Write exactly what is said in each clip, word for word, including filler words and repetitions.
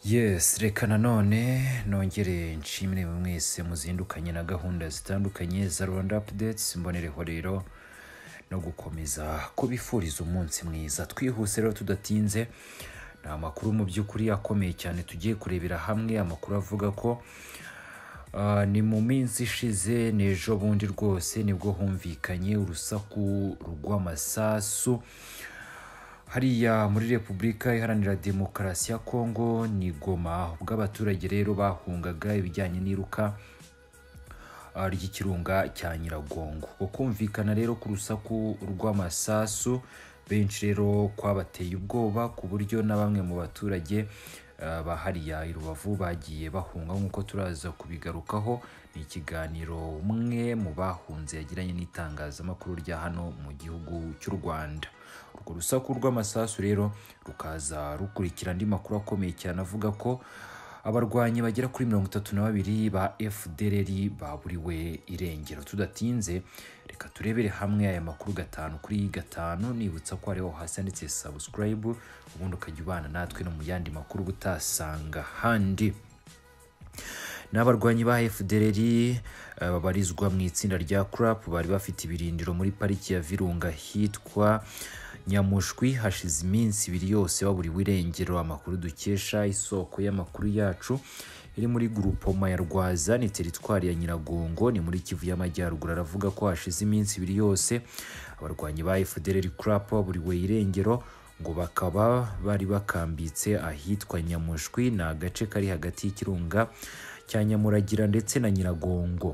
Yes, reka nanone nongere nshimire mwese muzindukanye na gahunda zitandukanye za Rwanda updates mbonereho rero no gukomeza kubifuriza umunsi mwiza. Twihuse rero tudatinze, na amakuru mu by'ukuri akomeye cyane tugiye kurebera hamwe. Amakuru avuga ko uh, ni mu minsi ishize nejo bundi rwose nibwo humvikanye urusaku rw'amasasu hariya muri Repubulika Iharanira Demokarasi ya Kongo ni Goma, ubwo abaturage rero bahungaga ibijyanye n'iruka ry'ikirunga cya Nyiragongo. Ukumvikana rero ku rusaku rw'amasasu benshi rero kwabateye ubwoba ku buryo na bamwe mu baturage uh, bahariya i Rubavu bagiye bahunga. Nk'uko turaza kubigarukaho, ni ikiganiro umwe mu bahunze yagiranye n'itangazamakuru rya hano mu gihugu cy'u Rwanda. Urwo rusaku rw'amasasu rero rukaza rukurikira andi makuru akomeye cyane avuga ko abarwanyi bagera kuri mirongo itatu na babiri ba F D L R baburiwe irengero. Tudatinze reka turebere hamwe aya makuru gatanu kuri gatanu, nibutsa ko hariho hasi handitse subscribe ubundi ukajya ubana natwe no mu yandi makuru gutasanga handi. N'abarwanyi ba F D L R babarizwa mu itsinda rya Crap bari bafite ibirindiro muri pariki ya Virunga hitwa Nyamushwi hashize iminsi ibiri yose baburiwe irengero. Amakuru dukesha isoko y'amakuru yacu iri muri groupoma ya Rwaza ni teritwari ya Nyiragongo ni muri Kivu y'Amajyaruguru, aravuga ko hashize iminsi ibiri yose abarwanyi ba F D L R Crap baburiwe irengero, ngo bakaba bari bakambitse ahitwa Nyamushwi, na agace kari hagati y'ikirunga cya Nyamuragira ndetse na Nyiragongo.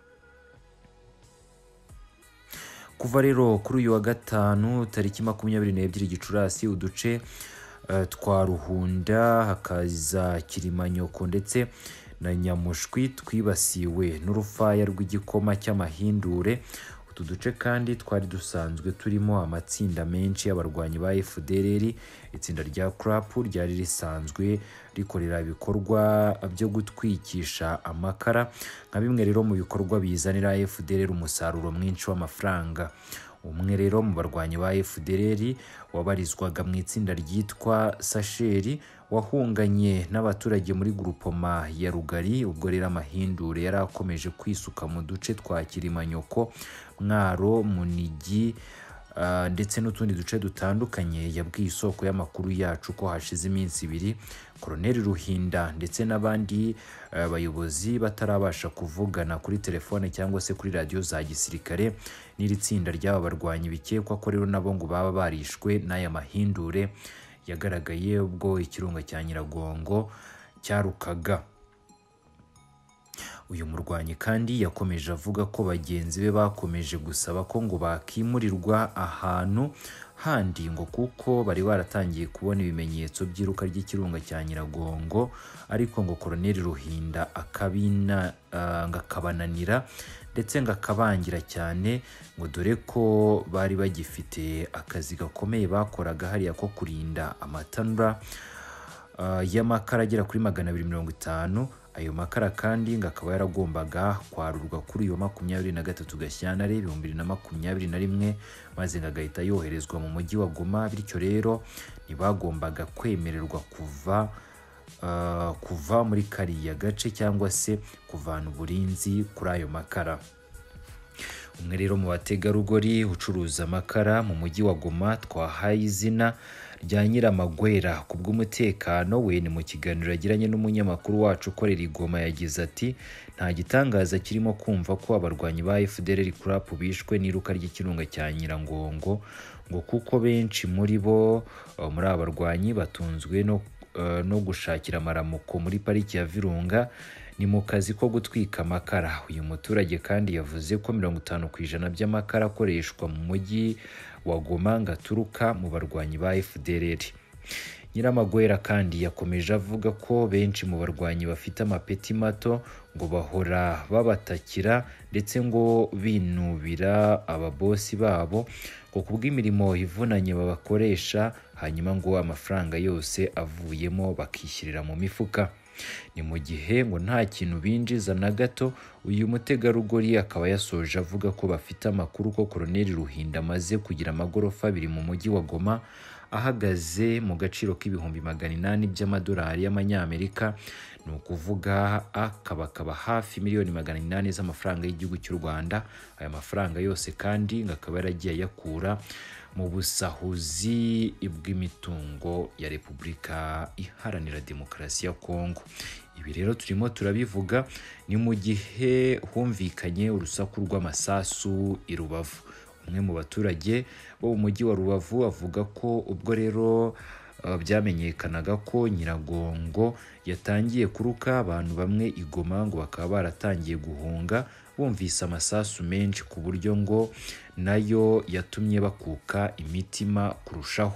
Kuva rero kuri uyu wa gatanu tariki makumyabiri n'ebyiri Gicurasi uduce uh, twa Ruhunda hakaza Kirimanyoko ndetse na Nyamushwi twibasiwe n'urufaya rw'igikoma cy'amahindure. Utu duce kandi twari dusanzwe turimo amatsinda menshi y'abarwanyi ba F D L R. Itsinda rya Crap ryari risanzwe rikorera ibikorwa byo gutwikisha amakara nka bimwe rero mu bikorwa bizanira F D L R umusaruro mwinshi w'amafaranga. Umwe rero mu barwanyi ba F D L R wabarizwaga mu itsinda ryitwa Sasheri wahunganye n'abaturage muri groupoma ya Rugari, ubwo rero amahindure yari akomeje kwisuka mu duce twa Kirimanyoko, Mwaro, Munigi uh, ndetse n'utundi duce dutandukanye. Yabwiye isoko y'amakuru yacu ko hashize iminsi ibiri Colonel Ruhinda ndetse n'abandi uh, bayobozi batarabasha kuvugana kuri telefone cyangwa se kuri radio za gisirikare n'iri tsinda ry'aba barwanyi, bikekwa ko rero nabo ngo baba barishwe n'aya mahindure yagaragaye ubwo ikirunga cya Nyiragongo cyarukaga. Uyu murwanyi kandi yakomeje avuga ko bagenzi be bakomeje gusaba ko ngo bakimurirwa ahantu handi, ngo kuko bari baratangiye kubona ibimenyetso by'iruka ry'ikirunga cya Nyiragongo, ariko ngo Colonel Ruhinda akabina uh, ngakabananira ndetse ngakabangira cyane, ngo dore ko bari bagifite akazi gakomeye bakoraga hariya ko kurinda amatanura uh, y'amakara agera kuri magana abiri mirongo itanu. Ayo makara kandi ngakaba yaragombaga kwarurwa kuri iyo makumyabiri na gatatu Gashyantare ibihumbi bibiri na makumyabiri na rimwe, maze ngagahita yoherezwa mu mujyi wa Goma. Bityo rero ntibagombaga kwemererwa kuva uh, kuva muri kariya gace cyangwa se kuvana uburinzi kuri ayo makara. Umwe rero mu bategarugori ucuruza amakara mu mujyi wa Goma twahaye izina rya Nyiramagwera ku bw'umutekano we, ni mu kiganiro yagiranye n'umunyamakuru wacu ukorera i Goma, yagize ati nta gitangaza kirimo kumva ko abarwanyi ba F D L R Crap bishwe n'iruka ry'ikirunga cya Nyiragongo, ngo kuko benshi muri bo uh, muri abarwanyi batunzwe no, uh, no gushakira amaramuko muri pariki ya Virunga, ni mu kazi ko gutwika amakara. Uyu muturage kandi yavuze ko mirongo itanu ku ijana by'amakara akoreshwa mu mujyi wa Goma ngaturuka mu barwanyi ba F D L R. Nyiramagwera kandi yakomeje avuga ko benshi mu barwanyi bafite amapeti mato ngo bahora babatakira ndetse ngo binubira ababosi babo ngo kubw'imirimo ivunanye babakoresha, hanyuma ngo amafaranga yose avuyemo bakishyirira mu mifuka. Ni mu gihe ngo nta kintu binjiza na gato uyu mutegarugori akaba yasoje avuga ko bafite amakuru ko Colonel Ruhinda amaze kugira amagorofa abiri mu mujyi wa Goma ahagaze mu gaciro k'ibihumbi magana inani by'amadolari y'amanyamerika, ni ukuvuga akabakaba hafi miliyoni magana inani z'amafaranga y'igihugu cy'u Rwanda. Aya mafaranga yose kandi ngakaba yaragiye yakura mu busahuzi bw'imitungo ya Repubulika Iharanira Demokarasi ya Kongo. Ibi rero turimo turabivuga ni mu gihe humvikanye urusaku rw'amasasu i Rubavu. Umwe mu baturage bo mu mujyi wa Rubavu avuga ko ubwo rero uh, byamenyekanaga ko Nyiragongo yatangiye kuruka, abantu bamwe igoma ngo bakaba baratangiye guhunga bumvise amasasu menshi ku buryo ngo nayo yatumye bakuka imitima kurushaho.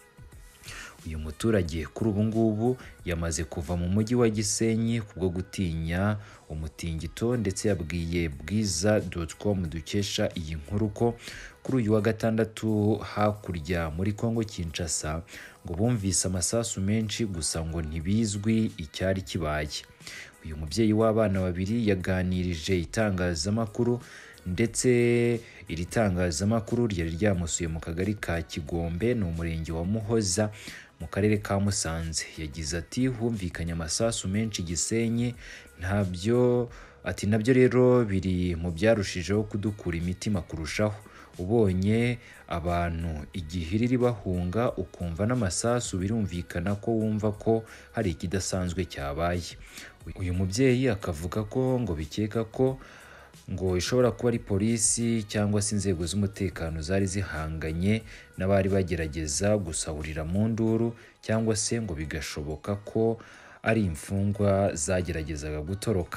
Uyu muturage kuri ubu ngubu yamaze kuva mu mujyi wa Gisenyi kubwo gutinya umutingito, ndetse yabwiye bwiza dot com dukesha iyi nkuru ko kuri uyu wa gatandatu hakurya muri Kongo Kinshasa ngo bumvise amasasu menshi gusa ngo ntibizwi icyari kibaye. Uyu mubyeyi w'abana babiri yaganirije itangazamakuru, ndetse iri tangazamakuru ryari ryamusuye mu kagari ka Kigombe ni umurenge wa Muhoza mu karere ka Musanze. Yagize ati humvikanye amasasu menshi Gisenyi, ntabyo ati nabyo rero biri mu byarushijeho kudukura imitima kurushaho. Ubonye abantu igihiriri bahunga ukumva n'amasasu birumvikana ko wumva ko hari ikidasanzwe cyabaye. Uyu mubyeyi akavuga ko ngo bikeka ko ngo ishobora kuba ari polisi cyangwa se inzego z'umutekano zari zihanganye n'abari bagerageza gusahurira mu nduru, cyangwa se ngo bigashoboka ko ari imfungwa zageragezaga gutoroka.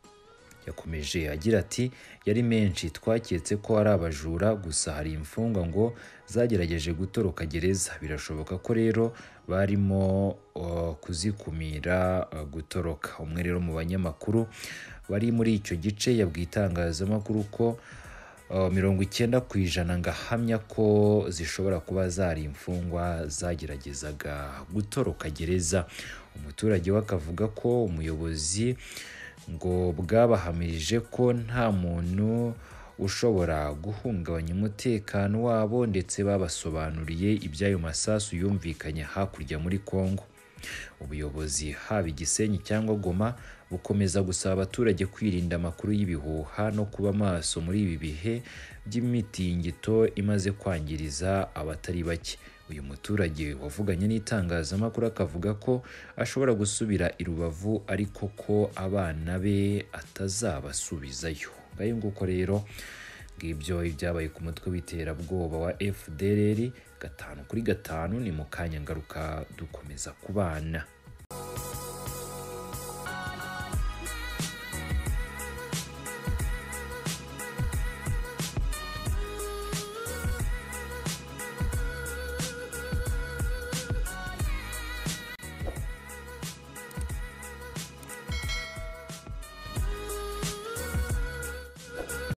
Yakomeje agira ati yari menshi, twaketse ko ari abajura, gusa hari imfungwa ngo zagerageje gutoroka gereza, birashoboka ko rero barimo uh, kuzikumira uh, gutoroka. Umwe rero mu banyamakuru bari muri icyo gice yabwiye itangazamakuru ko uh, mirongo icyenda ku ijana ngahamya ko zishobora kuba zari imfungwa zageragezaga gutoroka gereza. Umuturage we akavuga ko umuyobozi ngo bwabahamirije ko nta muntu ushobora guhungabanya umutekano wabo, ndetse babasobanuriye iby'ayo masasu yumvikanye hakurya muri Kongo. Ubuyobozi haba Gisenyi cyangwa Goma bukomeza gusaba abaturage kwirinda amakuru y'ibihuha no kuba maso muri ibi bihe by'imitingito imaze kwangiriza abatari bake. Uyu muturage wavuganye n'itangazamakuru akavuga ko ashobora gusubira i Rubavu ariko ko abana be atazabasubizayo. Ngayo nguko rero ngibyo ibyabaye ku mutwe w'iterabwoba wa F D L R gatanu kuri gatanu. Ni mu kanya ngaruka dukomeza kubana.